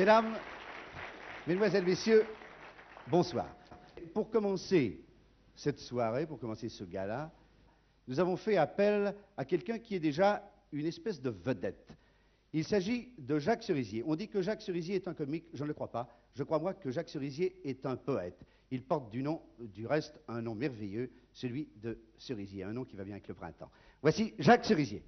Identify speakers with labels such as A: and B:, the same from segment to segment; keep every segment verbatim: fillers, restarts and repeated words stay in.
A: Mesdames, Mesdemoiselles, Messieurs, bonsoir. Pour commencer cette soirée, pour commencer ce gala, nous avons fait appel à quelqu'un qui est déjà une espèce de vedette. Il s'agit de Jacques Cerisier. On dit que Jacques Cerisier est un comique, je ne le crois pas. Je crois moi que Jacques Cerisier est un poète. Il porte du nom, du reste, un nom merveilleux, celui de Cerisier, un nom qui va bien avec le printemps. Voici Jacques Cerisier.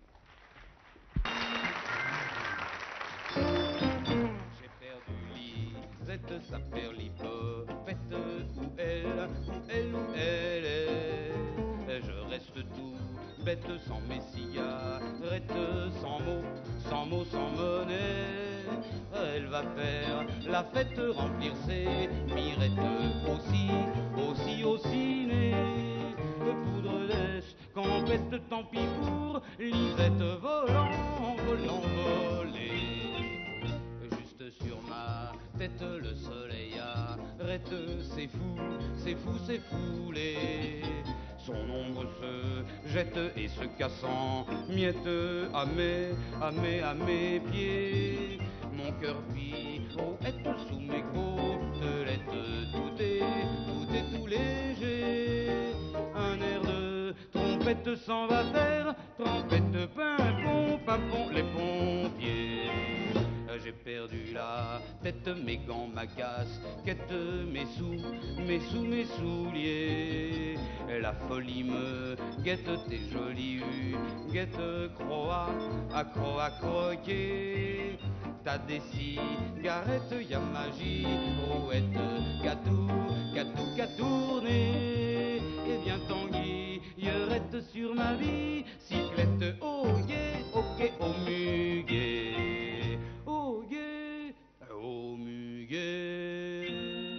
B: J'ai perdu Lisette, sa perlipopette, où elle, où elle, où elle est. Je reste tout bête, sans mes cigarettes, sans mots, sans mots, sans monnaie. Elle va faire la fête, remplir ses mirettes, aussi, aussi, au ciné. Poudre d'escampette, tant pis pour Lisette, volant, volant, volée. Juste sur ma tête, le soleil arrête, c'est fou, c'est fou, c'est foulé. Son ombre se jette et se casse en miettes à mes, à mes, à mes pieds. Mon cœur pirouette sous mes côtelettes, tout est, tout est tout léger. Un air de trompette s'en va faire, trompette, pimpon, pimpon, les pompiers. J'ai perdu la tête, mes gants, ma casquette, mes sous, mes sous, mes souliers. La folie me guette, tes jolies huguettes, croix, accro, à croquer. T'as des cigarettes, y'a magie, rouette, gatou, gatou, qu'a tourné. Et bien tanguillerette sur ma vie, cyclette, au guet, au guet, au muguet. Au guet, au muguet.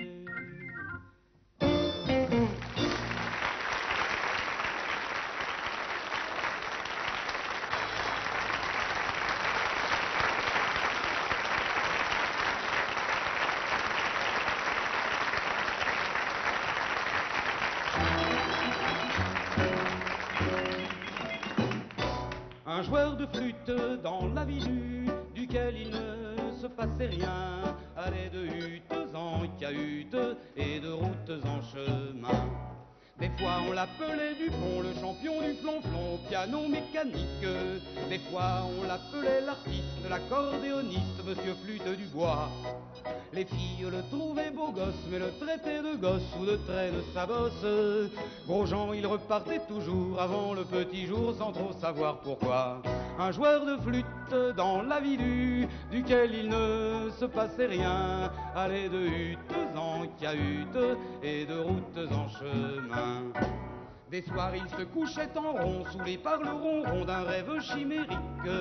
B: Un joueur de flûte dans la ville duquel il ne se passait rien, allait de huttes en cahutes et de routes en chemin. Des fois on l'appelait Dupont, le champion du flonflon, piano mécanique. Des fois on l'appelait l'artiste, l'accordéoniste, monsieur Flûte du Bois. Les filles le trouvaient beau gosse, mais le traitaient de gosse ou de trait de sa bosse. Grosjean, il repartait toujours avant le petit jour sans trop savoir pourquoi. Un joueur de flûte dans la vie du, duquel il ne se passait rien, allait de huttes en cahutes et de routes en chemin. Des soirs il se couchait en rond, saoulé par le ronron d'un rêve chimérique.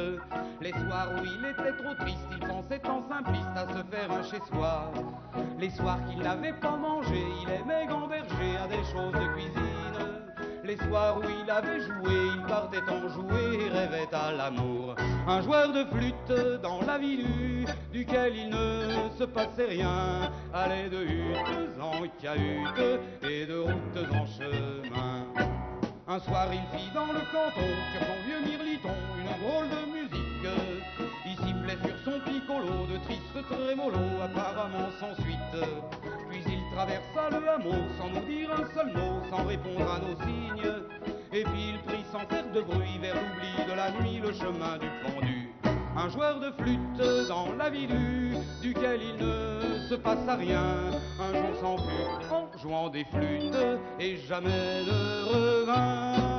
B: Les soirs où il était trop triste, il pensait en simpliste à se faire un chez-soi. Les soirs qu'il n'avait pas mangé, il aimait gamberger à des choses de cuisine. Les soirs où il avait joué, il partait en jouer et rêvait à l'amour. Un joueur de flûte dans la ville duquel il ne se passait rien, allait de huttes en cahutes et de routes en chemin. Un soir il fit dans le canton, sur son vieux mirliton, une drôle de musique. Il sifflait sur son piccolo de tristes trémolos, apparemment sans suite. Puis il traversa le hameau sans nous dire un seul mot, sans répondre à nos signes. Et puis il prit sans faire de bruit vers l'oubli de la nuit le chemin du pendu. Un joueur de flûte dans la ville duquel il ne se passa rien. Un jour sans flûte en jouant des flûtes et jamais ne revint.